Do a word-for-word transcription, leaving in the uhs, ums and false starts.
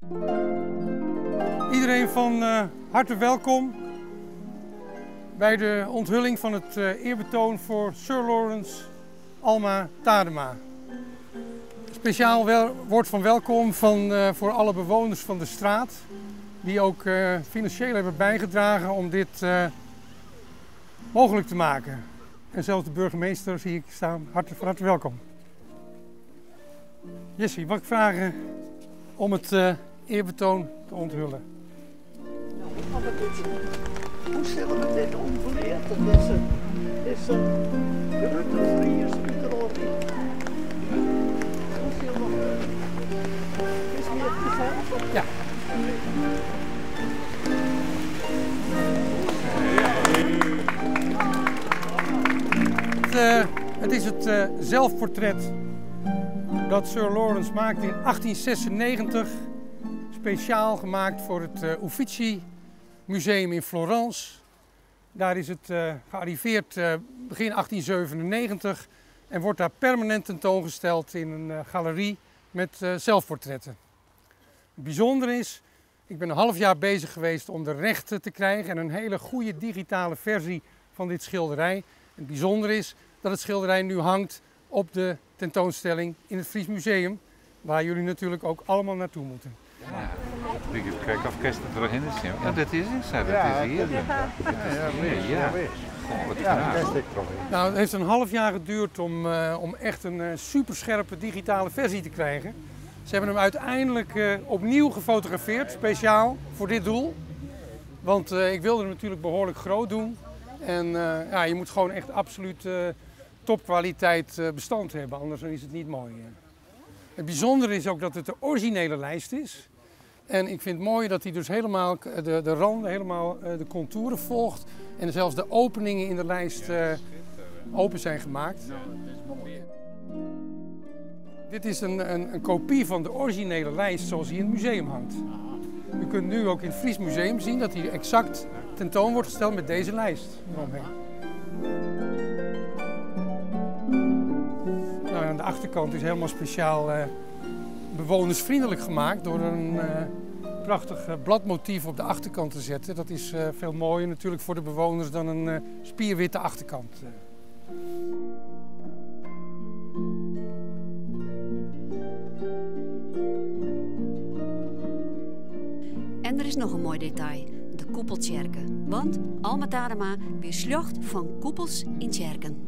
Iedereen van uh, harte welkom bij de onthulling van het uh, eerbetoon voor Sir Lawrence Alma Tadema. Speciaal wel, woord van welkom van, uh, voor alle bewoners van de straat die ook uh, financieel hebben bijgedragen om dit uh, mogelijk te maken. En zelfs de burgemeester zie ik staan, harte, van harte welkom. Jessie, mag ik vragen om het uh, eerbetoon te onthullen? Nou, hoe gaan we dit doen? Hoe zullen we dit onthullen? Dat is een, is een grote vriendjes uitrolling. Hoe zullen we het? Is weer gezellig? Ja. Het, uh, het is het uh, zelfportret dat Sir Lawrence maakte in achttien zesennegentig, speciaal gemaakt voor het uh, Uffizi Museum in Florence. Daar is het uh, gearriveerd uh, begin achttien zevenennegentig en wordt daar permanent tentoongesteld in een uh, galerie met uh, zelfportretten. Het bijzondere is, ik ben een half jaar bezig geweest om de rechten te krijgen en een hele goede digitale versie van dit schilderij. Het bijzondere is dat het schilderij nu hangt op de tentoonstelling in het Fries Museum, waar jullie natuurlijk ook allemaal naartoe moeten. Ja, ik heb kijken of Kerst er doorheen is. Ja, dat is het. Dat is hier. Ja, ja, nee, ja. Goh, wat gaaf. Nou, het heeft een half jaar geduurd om, uh, om echt een uh, superscherpe digitale versie te krijgen. Ze hebben hem uiteindelijk uh, opnieuw gefotografeerd, speciaal voor dit doel. Want uh, ik wilde hem natuurlijk behoorlijk groot doen. En uh, ja, je moet gewoon echt absoluut uh, topkwaliteit uh, bestand hebben, anders is het niet mooi. Uh. Het bijzondere is ook dat het de originele lijst is. En ik vind het mooi dat hij dus helemaal de, de randen, helemaal uh, de contouren volgt. En zelfs de openingen in de lijst uh, open zijn gemaakt. Dit is een, een, een kopie van de originele lijst zoals die in het museum hangt. U kunt nu ook in het Fries Museum zien dat hij exact tentoon wordt gesteld met deze lijst eromheen. Nou, aan de achterkant is helemaal speciaal uh, bewonersvriendelijk gemaakt door een uh, prachtig uh, bladmotief op de achterkant te zetten. Dat is uh, veel mooier natuurlijk voor de bewoners dan een uh, spierwitte achterkant. Uh. En er is nog een mooi detail, de koepeltjerken. Want Alma Tadema weer slacht van koepels in tjerken.